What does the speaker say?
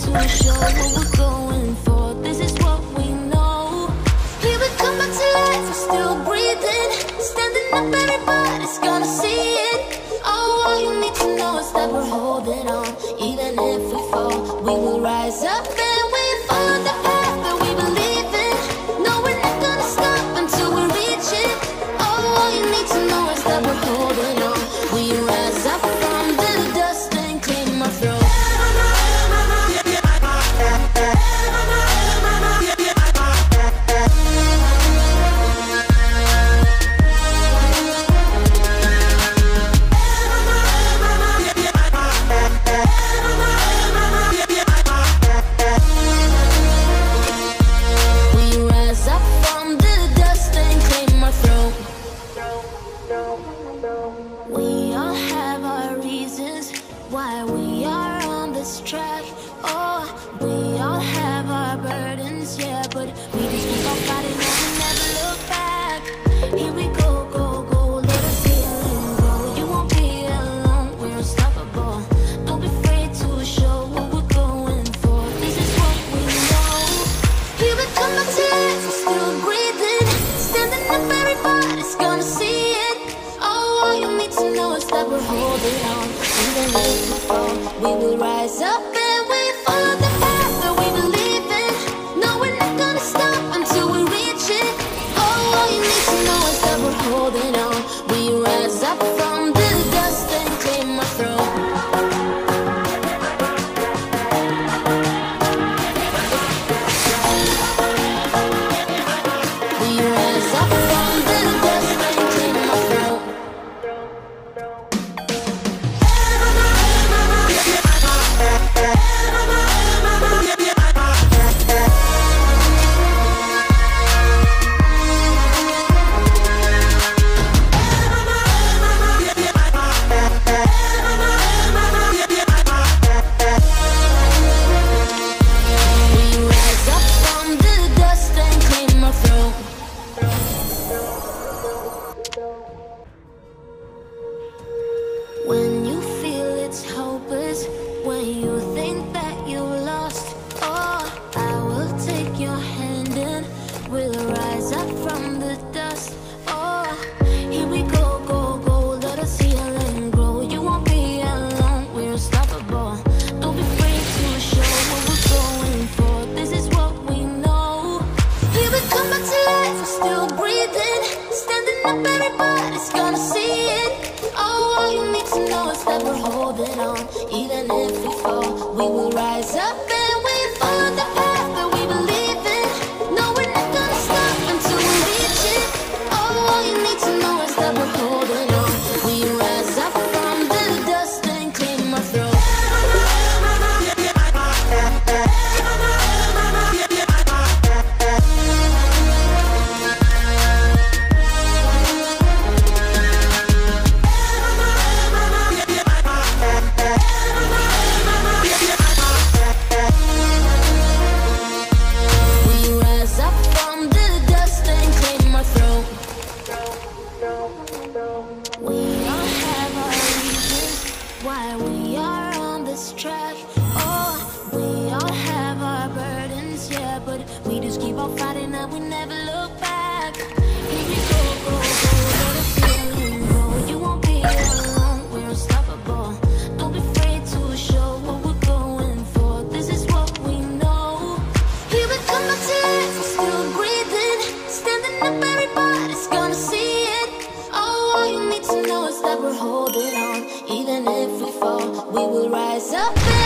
to show what we're going for. This is what we know. Here we come back to life, we're still breathing. Standing up, everybody's gonna see it. Oh, all you need to know is that we're holding on. Even if we fall, we will rise up and we follow the path that we believe in. No, we're not gonna stop until we reach it. Oh, all you need to know is that we're holding on. We rise up from the dust and claim our throne. We all have our reasons why we are on this track. Oh, we all have our burdens, yeah, but we just keep on fighting and we never look back. Here we go, go, go, let us heal and grow. You won't be alone, we're unstoppable. Don't be afraid to show what we're going for. This is what we know. Here we come back to life, we're still breathing. Standing up, everybody's gonna see it. All you need to know is that we're holding on. Even if we fall, we will rise up and we follow the path that we believe in. No, we're not gonna stop until we reach it. All you need to know is that we're holding on. We rise up from the dust and claim our throne. We rise up from the dust and claim our throne. When you feel it's hopeless, when you think that you lost, oh, I will take your hand and we'll rise up from the dust. Oh, here we go, go, go, let us heal and grow. You won't be alone, we're unstoppable. Don't be afraid to show what we're going for. This is what we know. Here we come back to life, we're still breathing. Standing up, everybody's gonna see it. Oh, all you need to know is that we're holding on. Even if we fall, we will rise up and we follow the path that we believe in. No, we're not gonna stop until we reach it. Oh, all you need to know is that we're holding on. We rise up from the dust and claim our throne. Why we are on this track. Oh, we all have our burdens, yeah, but we just keep on fighting and we never look back. Here we go, go, go, let us heal and grow. You won't be alone, we're unstoppable. Don't be afraid to show what we're going for. This is what we know. Here we come back to life, we're still breathing. Standing up, everybody's gonna see it. Oh, all you need to know is that we're holding on. Even if we fall, we will rise up.